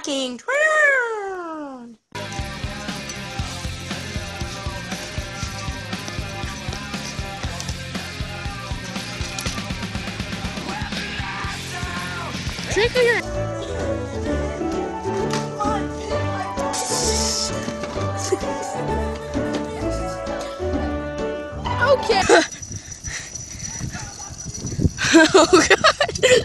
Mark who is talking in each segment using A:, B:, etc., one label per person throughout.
A: rocking.
B: Drink your. Okay. Oh God.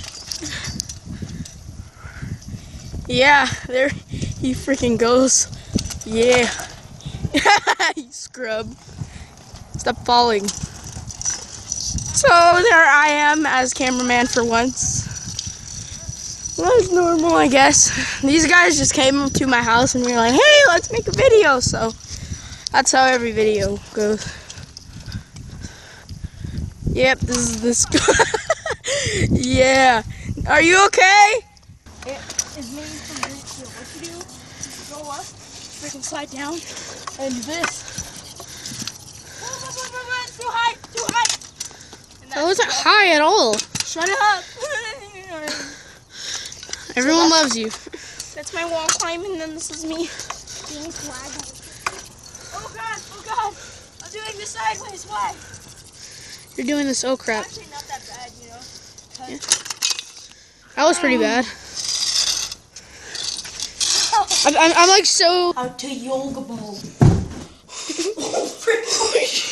B: Yeah, there he freaking goes. Yeah. You scrub. Stop falling. So there I am as cameraman for once. That's normal, I guess. These guys just came to my house and we were like, hey, let's make a video. So that's how every video goes. Yep, this is this guy. Yeah. Are you okay?
A: It's maybe from this. What you do? You go up, freaking slide down, and do this. Too high, too high.
B: That wasn't high at all.
A: Shut up.
B: Everyone loves you.
A: That's my wall climb, and then this is me. Oh God, I'm doing this sideways. Why?
B: You're doing this. Oh crap.
A: Actually, not that bad, you know.
B: Yeah. That was pretty bad. I'm like so.
A: Out to yoga ball.